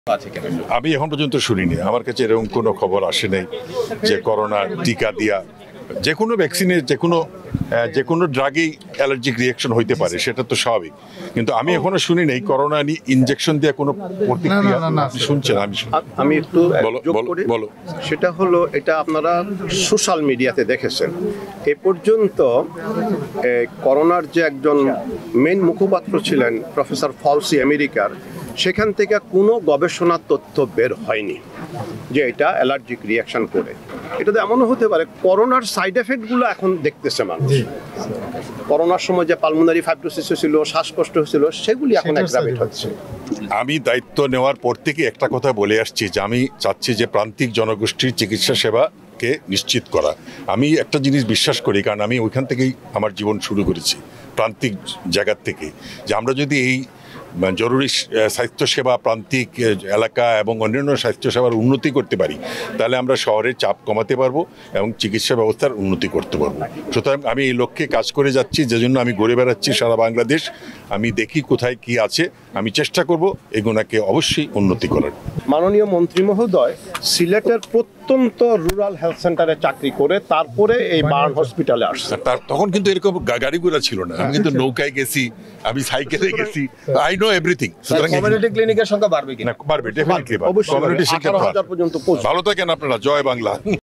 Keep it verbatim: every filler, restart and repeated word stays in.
আমি এখন পর্যন্ত শুনিনি, আমার কাছে এরকম কোনো খবর আসে নাই যে করোনা টিকা দিয়া যে কোনো ভ্যাকসিনে যে কোনো যে কোনো ড্রাগেই অ্যালার্জিক রিয়াকশন হইতে পারে, সেটা তো স্বাভাবিক। কিন্তু আমি এখনো শুনি নাই করোনা ইনজেকশন দিয়ে কোনো প্রতিক্রিয়া। আপনি শুনছেন? আমি আমি একটু যোগ বলো করি। বলো সেটা হলো, এটা আপনারা সোশ্যাল মিডিয়াতে দেখেছেন। এ পর্যন্ত করোনার যে একজন মেইন মুখপাত্র ছিলেন প্রফেসর ফাউসি আমেরিকার, সেখান থেকে কোনো গবেষণা তথ্য বের হয়নি যে এটা অ্যালার্জিক রিয়াকশন করে। এটা তো এমনও হতে পারে করোনার সাইড এফেক্টগুলো এখন দেখতেছে মানুষ। করোনার সময় যে পালমোনারি ফাইব্রোসিস হয়েছিল, শ্বাসকষ্ট হয়েছিল, সেগুলি এখন অ্যাগ্রাভেট হচ্ছে। আমি দায়িত্ব নেওয়ার পর থেকে একটা কথা বলে আসছি যে আমি চাচ্ছি যে প্রান্তিক জনগোষ্ঠীর চিকিৎসা সেবাকে নিশ্চিত করা। আমি একটা জিনিস বিশ্বাস করি, কারণ আমি ওইখান থেকেই আমার জীবন শুরু করেছি, প্রান্তিক জায়গার থেকে, যে আমরা যদি এই জরুরি স্বাস্থ্যসেবা প্রান্তিক এলাকা এবং অন্যান্য স্বাস্থ্যসেবার উন্নতি করতে পারি, তাহলে আমরা শহরের চাপ কমাতে পারবো এবং চিকিৎসা ব্যবস্থার উন্নতি করতে পারবো। সুতরাং আমি এই লক্ষ্যে কাজ করে যাচ্ছি, যে জন্য আমি ঘুরে বেড়াচ্ছি সারা বাংলাদেশ। আমি দেখি কোথায় কি আছে, আমি চেষ্টা করব এগুলোকে অবশ্যই উন্নতি করার। মাননীয় মন্ত্রী মহোদয় সিলেটের প্রত্যন্ত রুরাল হেলথ সেন্টারে চাকরি করে তারপরে এই বার্ন হসপিটালে আসছে। তার তখন কিন্তু এরকম গাড়িগুলো ছিল না, আমি কিন্তু নৌকায় গেছি, আমি সাইকেলে গেছি, আই নো এভরিথিং। সুতরাং কমিউনিটি ক্লিনিকের সংখ্যা বাড়বে কিনা? বাড়বে, ডেফিনেটলি বাড়বে। অবশ্যই কমিউনিটি শিক্ষা আঠারো হাজার পর্যন্ত পৌঁছবে। ভালো থাকেন আপনারা। জয় বাংলা।